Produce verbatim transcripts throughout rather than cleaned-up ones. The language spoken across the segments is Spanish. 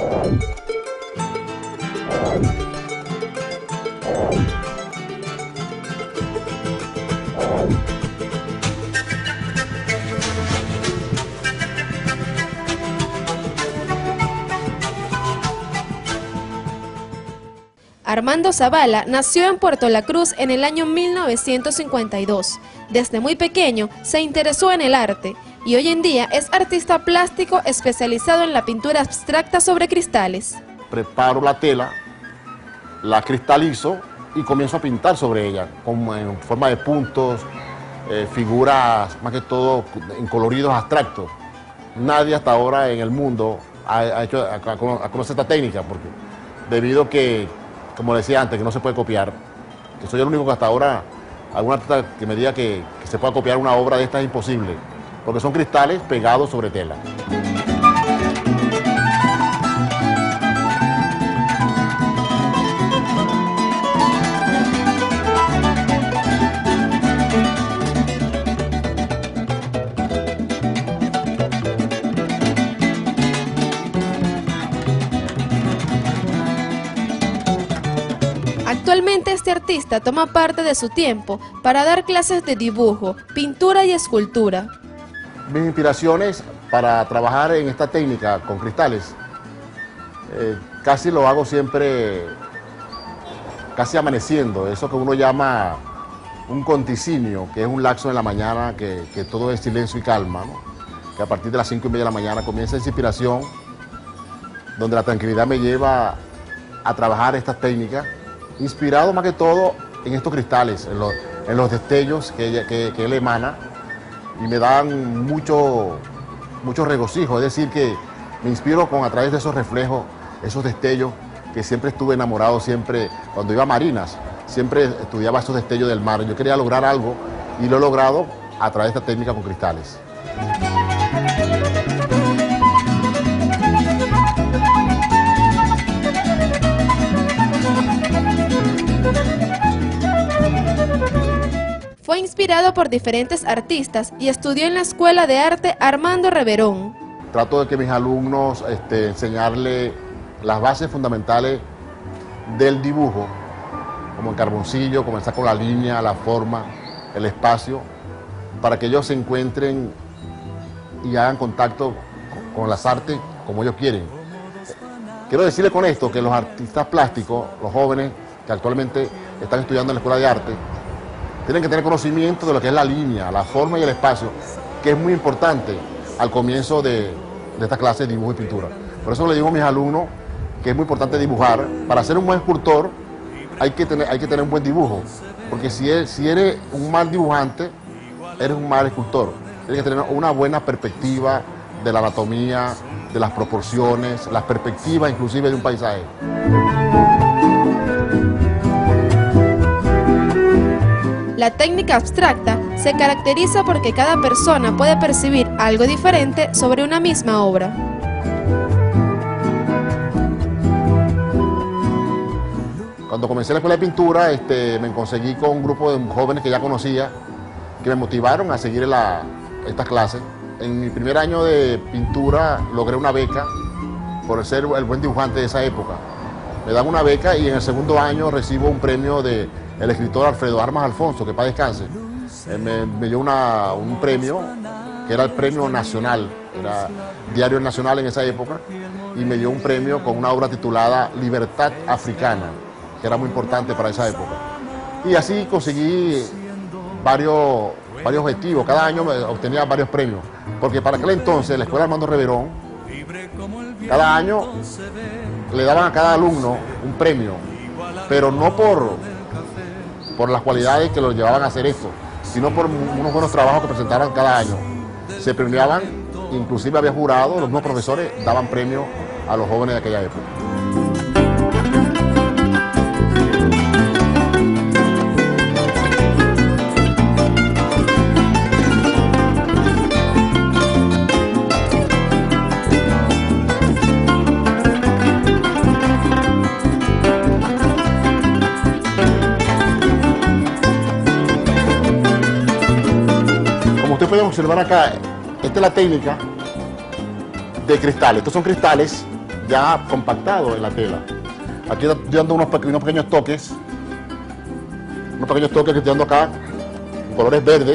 Armando Zavala nació en Puerto La Cruz en el año mil novecientos cincuenta y dos. Desde muy pequeño se interesó en el arte y hoy en día es artista plástico especializado en la pintura abstracta sobre cristales. Preparo la tela, la cristalizo y comienzo a pintar sobre ella, como en forma de puntos, eh, figuras, más que todo en coloridos abstractos. Nadie hasta ahora en el mundo ha, ha hecho, a, a conocer esta técnica, porque debido a que, como decía antes, que no se puede copiar, que soy el único que hasta ahora, algún artista que me diga que, que se pueda copiar una obra de esta es imposible, porque son cristales pegados sobre tela. Actualmente este artista toma parte de su tiempo para dar clases de dibujo, pintura y escultura. Mis inspiraciones para trabajar en esta técnica con cristales, eh, casi lo hago siempre, casi amaneciendo, eso que uno llama un conticinio, que es un lapso en la mañana, que, que todo es silencio y calma, ¿no? Que a partir de las cinco y media de la mañana comienza esa inspiración, donde la tranquilidad me lleva a trabajar estas técnicas, inspirado más que todo en estos cristales, en los, en los destellos que, que, que él emana, y me dan mucho, mucho regocijo, es decir, que me inspiro con, a través de esos reflejos, esos destellos, que siempre estuve enamorado, siempre, cuando iba a marinas, siempre estudiaba esos destellos del mar. Yo quería lograr algo y lo he logrado a través de esta técnica con cristales. Fue inspirado por diferentes artistas y estudió en la Escuela de Arte Armando Reverón. Trato de que mis alumnos este, enseñarle las bases fundamentales del dibujo, como el carboncillo, comenzar con la línea, la forma, el espacio, para que ellos se encuentren y hagan contacto con las artes como ellos quieren. Quiero decirle con esto que los artistas plásticos, los jóvenes que actualmente están estudiando en la Escuela de Arte, tienen que tener conocimiento de lo que es la línea, la forma y el espacio, que es muy importante al comienzo de, de esta clase de dibujo y pintura. Por eso le digo a mis alumnos que es muy importante dibujar. Para ser un buen escultor hay que tener, hay que tener un buen dibujo, porque si, es, si eres un mal dibujante, eres un mal escultor. Tienes que tener una buena perspectiva de la anatomía, de las proporciones, las perspectivas inclusive de un paisaje. La técnica abstracta se caracteriza porque cada persona puede percibir algo diferente sobre una misma obra. Cuando comencé la escuela de pintura, este, me conseguí con un grupo de jóvenes que ya conocía, que me motivaron a seguir la, estas clases. En mi primer año de pintura logré una beca por ser el buen dibujante de esa época. Me dan una beca y en el segundo año recibo un premio de el escritor Alfredo Armas Alfonso, que paz descanse. Eh, me, me dio una, un premio, que era el premio nacional, era Diario Nacional en esa época, y me dio un premio con una obra titulada Libertad Africana, que era muy importante para esa época. Y así conseguí varios, varios objetivos, cada año me obtenía varios premios, porque para aquel entonces la Escuela Armando Reverón, cada año le daban a cada alumno un premio, pero no por... por las cualidades que los llevaban a hacer esto, sino por unos buenos trabajos que presentaban cada año. Se premiaban, inclusive había jurados, los mismos profesores daban premios a los jóvenes de aquella época. Ustedes pueden observar acá, esta es la técnica de cristales. Estos son cristales ya compactado en la tela. Aquí estoy dando unos pequeños, unos pequeños toques, unos pequeños toques que estoy dando acá, colores verdes,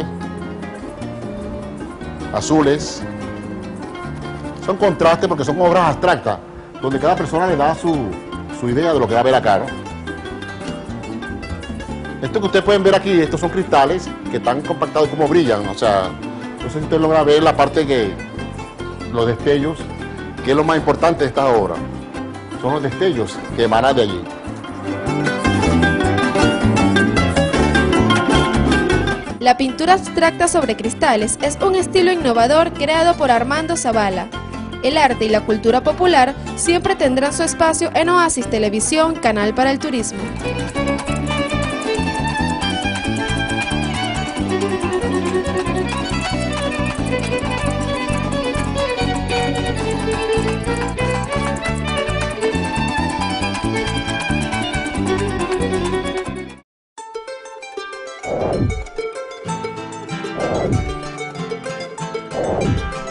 azules. Son contrastes porque son obras abstractas, donde cada persona le da su, su idea de lo que va a ver acá, ¿no? Esto que ustedes pueden ver aquí, estos son cristales que están compactados y como brillan, o sea, no sé si ustedes logran ver la parte que, los destellos, que es lo más importante de esta obra, son los destellos que emanan de allí. La pintura abstracta sobre cristales es un estilo innovador creado por Armando Zavala. El arte y la cultura popular siempre tendrán su espacio en Oasis Televisión, canal para el turismo. Oh.